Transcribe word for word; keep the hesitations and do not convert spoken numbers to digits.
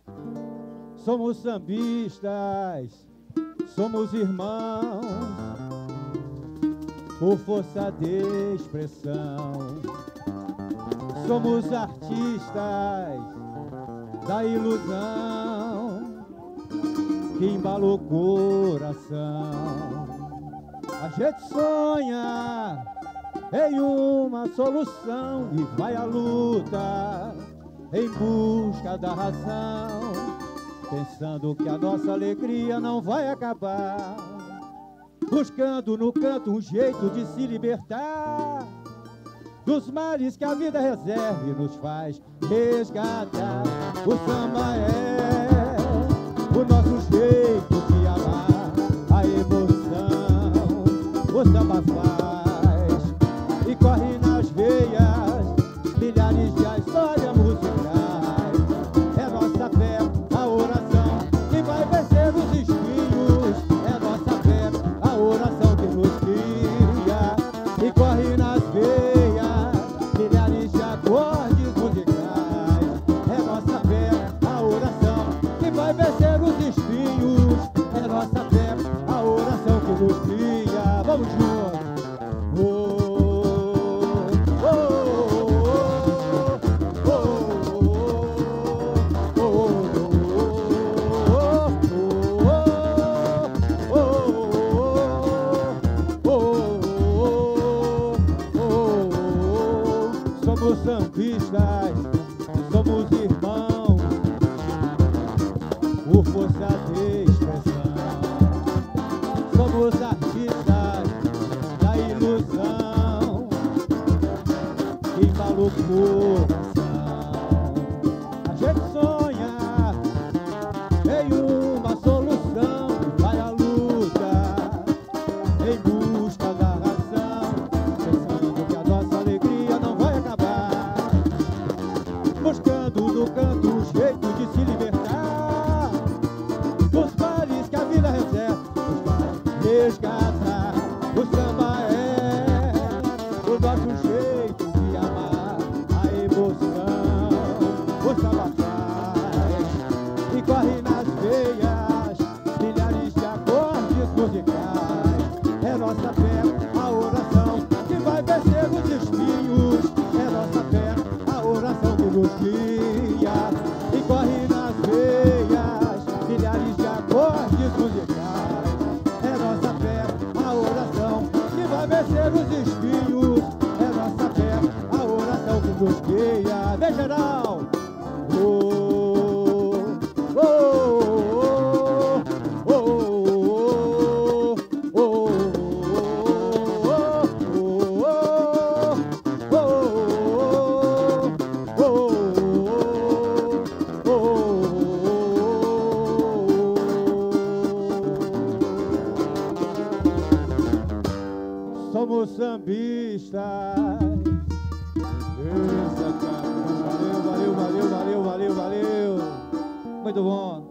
Somos sambistas, somos irmãos, por força de expressão. Somos artistas da ilusão que embala o coração. A gente sonha em uma solução e vai à luta em busca da razão, pensando que a nossa alegria não vai acabar, buscando no canto um jeito de se libertar dos males que a vida reserva e nos faz resgatar. O samba é o nosso jeito de amar, a emoção o samba faz e corre nas veias milhares de histórias musicais. É nossa fé, a oração que vai vencer os espinhos. É nossa fé, a oração que nos cria e corre nas veias milhares de acordes musicais. É nossa fé, a oração que vai vencer os espinhos. É nossa fé, a oração que nos cria. Vamos juntos! Oh. Somos sambistas, somos irmãos, por força de expressão. Somos artistas da ilusão que embala o coração. A gente sonha em uma solução e vai à luta em busca da razão, pensando que a nossa alegria não vai acabar, buscando no canto um jeito de se libertar dos males que a vida reserva, nos vai resgatar. O samba é o nosso jeito de amar, a emoção o samba faz e corre nas veias milhares de acordes musicais. É nossa fé, a oração que vai vencer os espinhos. É nossa fé, a oração que nos guia e corre nas veias milhares de acordes musicais. É nossa fé, a oração que vai vencer os espinhos. É nossa fé, a oração que nos guia. Vem geral! Oh, oh, oh, oh, oh, oh, oh, somos sambistas. Isso, cara. Valeu, valeu, valeu, valeu, valeu, valeu. Muito bom.